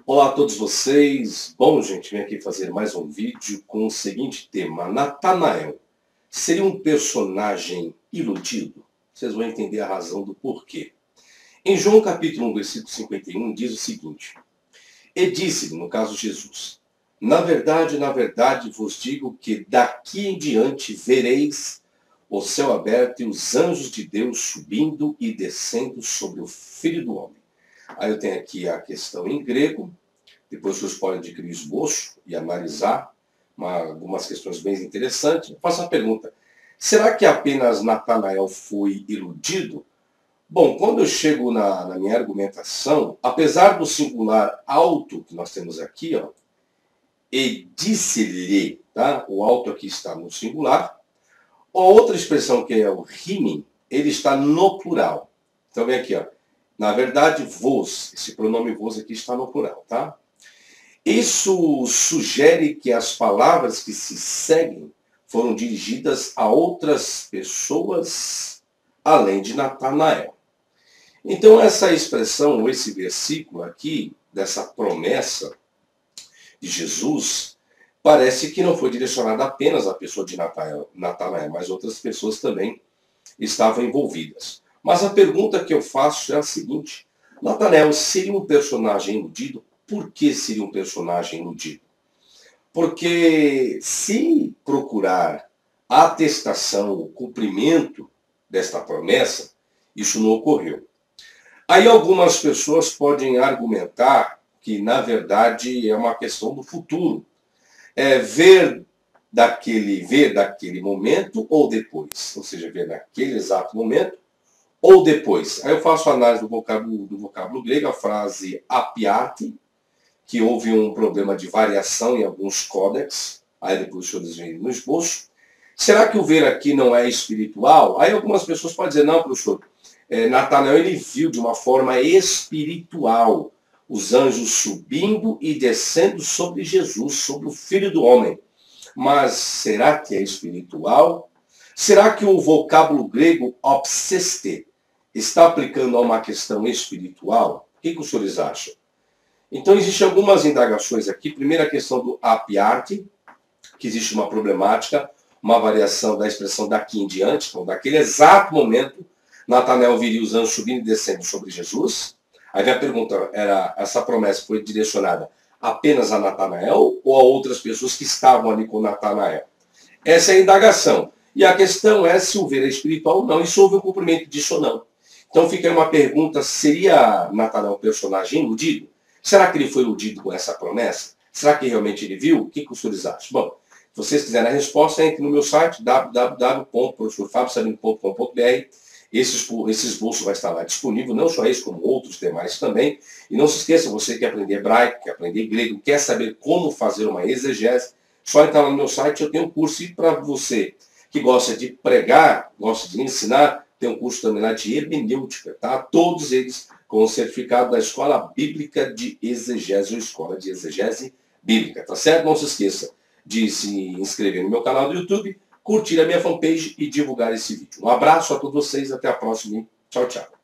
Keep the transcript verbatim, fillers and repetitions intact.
Olá a todos vocês. Bom, gente, vim aqui fazer mais um vídeo com o seguinte tema. Natanael seria um personagem iludido? Vocês vão entender a razão do porquê. Em João capítulo um, versículo cinquenta e um, diz o seguinte: E disse-lhe, no caso Jesus, na verdade, na verdade vos digo que daqui em diante vereis o céu aberto e os anjos de Deus subindo e descendo sobre o Filho do Homem. Aí eu tenho aqui a questão em grego, depois vocês podem adquirir o esboço e analisar uma, algumas questões bem interessantes. Eu faço a pergunta, será que apenas Natanael foi iludido? Bom, quando eu chego na, na minha argumentação, apesar do singular alto que nós temos aqui, ó, e disse-lhe, tá? O alto aqui está no singular. A outra expressão que é o rimen, ele está no plural. Então vem aqui, ó. Na verdade, vos, esse pronome vos aqui está no plural, tá? Isso sugere que as palavras que se seguem foram dirigidas a outras pessoas além de Natanael. Então essa expressão, ou esse versículo aqui, dessa promessa de Jesus, parece que não foi direcionada apenas à pessoa de Natanael, mas outras pessoas também estavam envolvidas. Mas a pergunta que eu faço é a seguinte: Natanael seria um personagem iludido? Por que seria um personagem iludido? Porque se procurar a atestação, o cumprimento desta promessa, isso não ocorreu. Aí algumas pessoas podem argumentar que, na verdade, é uma questão do futuro. É ver daquele, ver daquele momento ou depois. Ou seja, ver naquele exato momento ou depois. Aí eu faço a análise do vocábulo, do vocábulo grego, a frase apiate, que houve um problema de variação em alguns códex, aí depois os senhores veem no esboço. Será que o ver aqui não é espiritual? Aí algumas pessoas podem dizer, não, professor, é, Natanael ele viu de uma forma espiritual os anjos subindo e descendo sobre Jesus, sobre o Filho do Homem. Mas será que é espiritual? Será que o vocábulo grego obseste está aplicando a uma questão espiritual? O que, que os senhores acham? Então existem algumas indagações aqui. Primeiro a questão do apiarte, que existe uma problemática, uma variação da expressão daqui em diante, então daquele exato momento, Natanael viria os anjos subindo e descendo sobre Jesus. Aí vem a pergunta, era, essa promessa foi direcionada apenas a Natanael ou a outras pessoas que estavam ali com Natanael? Essa é a indagação. E a questão é se o ver é espiritual ou não, e se houve um cumprimento disso ou não. Então fica aí uma pergunta, seria Natanael um personagem iludido? Será que ele foi iludido com essa promessa? Será que realmente ele viu? O que, que os senhores acham? Bom, se vocês quiserem a resposta, entre no meu site, w w w ponto professor fábio sabino ponto com ponto b r. Esse, esse esboço vai estar lá disponível, não só esse, como outros demais também. E não se esqueça, você que quer aprender hebraico, quer aprender grego, quer saber como fazer uma exegese, só entrar lá no meu site, eu tenho um curso. E para você que gosta de pregar, gosta de ensinar, tem um curso também lá de hermenêutica, tá? Todos eles com o certificado da Escola Bíblica de Exegese, ou Escola de Exegese Bíblica, tá certo? Não se esqueça de se inscrever no meu canal do YouTube, curtir a minha fanpage e divulgar esse vídeo. Um abraço a todos vocês, até a próxima. Tchau, tchau.